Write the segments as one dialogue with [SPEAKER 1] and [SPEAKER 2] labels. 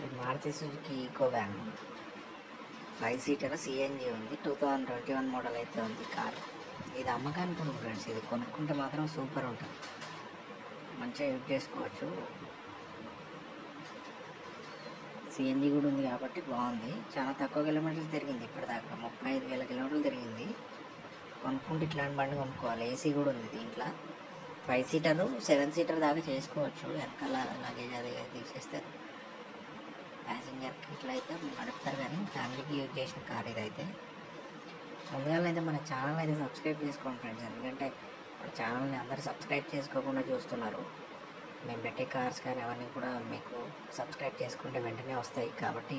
[SPEAKER 1] Maruti Suzuki Eeco van 5 seater CNG ఉంది. 2021 model అయితే ఉంది కార్. ఇది అమ్మకానికి ఉంది ఫ్రెండ్స్. ఇది కొనుక్కుంటే మాత్రం సూపర్ ఉంటుంది, మంచిగా యూజ్ చేసుకోవచ్చు. సిఎన్జి కూడా ఉంది కాబట్టి బాగుంది. చాలా తక్కువ కిలోమీటర్స్ తిరిగింది ఇప్పటిదాకా, 35,000 కిలోమీటర్లు తిరిగింది. కొనుక్కుంటే ఇట్లాంటి బండి కొనుక్కోవాలి. ఏసీ కూడా ఉంది దీంట్లో. 5 సీటర్ 7 సీటర్ దాకా చేసుకోవచ్చు. వెనకాల లగేజ్ అది తీసేస్తారు. ప్యాసింజర్కి ఇట్లా అయితే నడుపుతారు, కానీ ఫ్యామిలీకి యూజ్ చేసిన కార్ ఇదైతే. ముందుగా అయితే మన ఛానల్ అయితే సబ్స్క్రైబ్ చేసుకోండి ఫ్రెండ్స్, ఎందుకంటే మన ఛానల్ని అందరూ సబ్స్క్రైబ్ చేసుకోకుండా చూస్తున్నారు. మేము పెట్టే కార్స్ కానీ అవన్నీ కూడా మీకు సబ్స్క్రైబ్ చేసుకుంటే వెంటనే వస్తాయి, కాబట్టి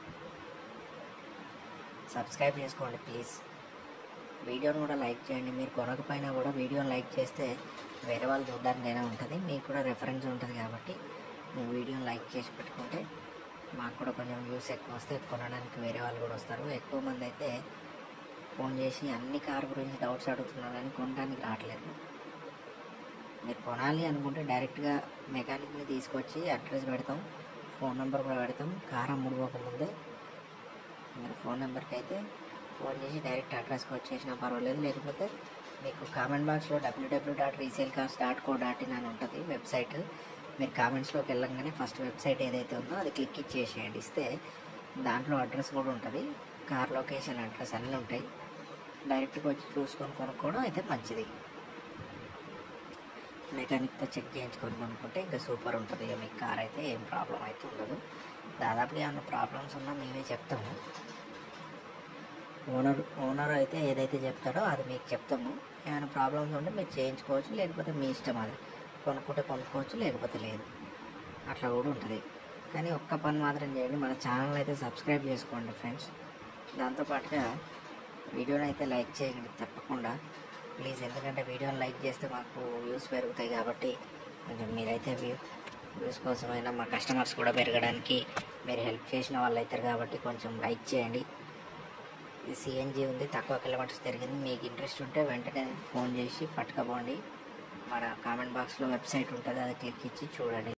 [SPEAKER 1] సబ్స్క్రైబ్ చేసుకోండి ప్లీజ్. వీడియోని కూడా లైక్ చేయండి. మీరు కొనకపోయినా కూడా వీడియోని లైక్ చేస్తే వేరే వాళ్ళు చూడడానికైనా ఉంటుంది, మీకు కూడా రెఫరెన్స్ ఉంటుంది. కాబట్టి మీరు వీడియోని లైక్ చేసి పెట్టుకుంటే మాకు కూడా కొంచెం వ్యూస్ ఎక్కువ వస్తే కొనడానికి వేరే వాళ్ళు కూడా వస్తారు. ఎక్కువ మంది అయితే ఫోన్ చేసి అన్ని కార్ గురించి డౌట్స్ అడుగుతున్నారు, కానీ కొనడానికి రావట్లేదు. మీరు కొనాలి అనుకుంటే డైరెక్ట్గా మెకానిక్ని తీసుకొచ్చి అడ్రస్ పెడతాం, ఫోన్ నెంబర్ కూడా పెడతాం. కార్ అమ్ముడుపోకముందే మీరు ఫోన్ నెంబర్కి అయితే ఫోన్ చేసి డైరెక్ట్ అడ్రస్కి వచ్చేసినా పర్వాలేదు. లేకపోతే మీకు కామెంట్ బాక్స్లో www.resalecars.co.in అని ఉంటుంది వెబ్సైట్. మీరు కామెంట్స్లోకి వెళ్ళంగానే ఫస్ట్ వెబ్సైట్ ఏదైతే ఉందో అది క్లిక్ ఇచ్చేసేయండి. ఇస్తే దాంట్లో అడ్రస్ కూడా ఉంటుంది, కార్ లొకేషన్ అడ్రస్ అన్నీ ఉంటాయి. డైరెక్ట్గా వచ్చి చూసుకొని కొనుక్కోవడం అయితే మంచిది. మెకానిక్తో చెక్ చేయించుకొని కొనుక్కుంటే ఇంకా సూపర్ ఉంటుంది. ఇక మీకు కార్ అయితే ఏం ప్రాబ్లం అయితే ఉండదు. దాదాపుగా ఏమైనా ప్రాబ్లమ్స్ ఉన్నా మేమే చెప్తాము. ఓనర్ అయితే ఏదైతే చెప్తాడో అది మీకు చెప్తాము. ఏమైనా ప్రాబ్లమ్స్ ఉంటే మీరు చేయించుకోవచ్చు, లేకపోతే మీ ఇష్టం. అది కొనుక్కుంటే కొనుక్కోవచ్చు, లేకపోతే లేదు, అట్లా కూడా ఉంటుంది. కానీ ఒక్క పని మాత్రం చేయండి, మన ఛానల్ అయితే సబ్స్క్రైబ్ చేసుకోండి ఫ్రెండ్స్. దాంతోపాటుగా వీడియోని అయితే లైక్ చేయండి తప్పకుండా ప్లీజ్, ఎందుకంటే వీడియోని లైక్ చేస్తే మాకు వ్యూస్ పెరుగుతాయి. కాబట్టి కొంచెం మీరైతే వ్యూస్ కోసమైనా మా కస్టమర్స్ కూడా పెరగడానికి మీరు హెల్ప్ చేసిన వాళ్ళు అవుతారు. కాబట్టి కొంచెం లైక్ చేయండి. ఇది సిఎన్జి ఉంది, తక్కువ కిలోమీటర్స్ తిరిగింది. మీకు ఇంట్రెస్ట్ ఉంటే వెంటనే ఫోన్ చేసి పట్టుకపోండి. మన కామెంట్ బాక్స్లో వెబ్సైట్ ఉంటుంది, అది క్లిక్ ఇచ్చి చూడండి.